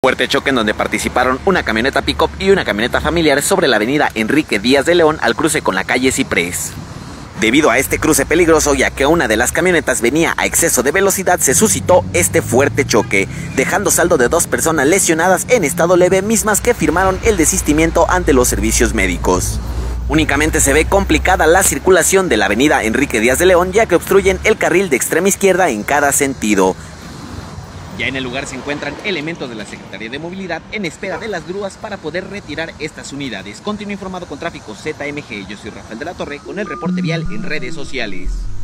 Fuerte choque en donde participaron una camioneta pick-up y una camioneta familiar sobre la avenida Enrique Díaz de León al cruce con la calle Ciprés. Debido a este cruce peligroso, ya que una de las camionetas venía a exceso de velocidad, se suscitó este fuerte choque, dejando saldo de 2 personas lesionadas en estado leve, mismas que firmaron el desistimiento ante los servicios médicos. Únicamente se ve complicada la circulación de la avenida Enrique Díaz de León, ya que obstruyen el carril de extrema izquierda en cada sentido. Ya en el lugar se encuentran elementos de la Secretaría de Movilidad en espera de las grúas para poder retirar estas unidades. Continúa informado con Tráfico ZMG. Yo soy Rafael de la Torre con el reporte vial en redes sociales.